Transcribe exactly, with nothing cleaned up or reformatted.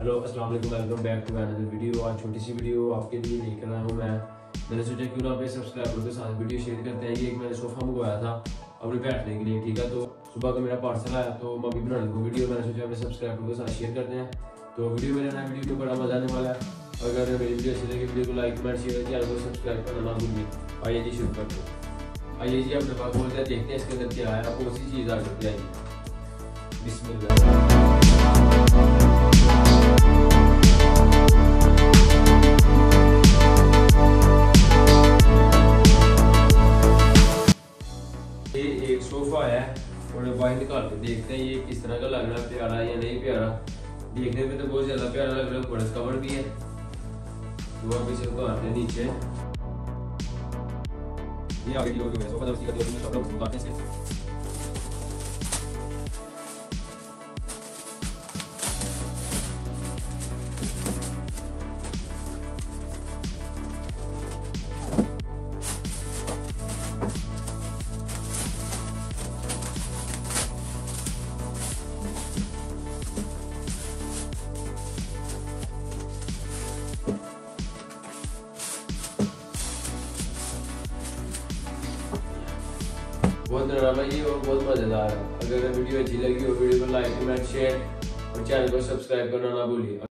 Hello अस्सलाम वालेकुम, welcome back to another video. आज छोटी सी वीडियो आपके लिए लेकर आया हूँ मैं। मैंने सोचा क्यों ना अपने सब्सक्राइबरों के साथ वीडियो शेयर करते हैं। ये एक मैंने सोफ़ा मंगवाया था अपने बैठने के लिए, ठीक है। तो सुबह का मेरा पार्सल आया तो मैं अभी बनाने को वीडियो मैंने सोचा अपने सब्सक्राइबरों के साथ शेयर करते हैं। तो वीडियो मेरे नया वीडियो को बड़ा मजा आने वाला है। अगर मेरी वीडियो अच्छी लगे वीडियो को लाइक कमेंट शेयर चैनल को सब्सक्राइब करना ना भूलिए। आइए जी शुरू करते हैं। आइए जी अपने पास बोलते हैं, देखते हैं इसके अंदर क्या है। आपको उसी चीज़ आ करते आइए। बिस्मिल्लाह। ये एक सोफा है और बाहर निकाल के देखते हैं ये किस तरह का लग रहा है, प्यारा या नहीं प्यारा। देखने में तो बहुत ज्यादा प्यारा लग रहा है, ऊपर कवर भी है। तो अब इसे उतारते हैं नीचे। ये आगे की ओर जो है सोफा दस्ती का जो है कपड़ा उतारते हैं। बहुत डरावना ये और बहुत मजेदार है। अगर वीडियो अच्छी लगी हो वीडियो को लाइक कमेंट शेयर और चैनल को सब्सक्राइब करना ना भूलिए।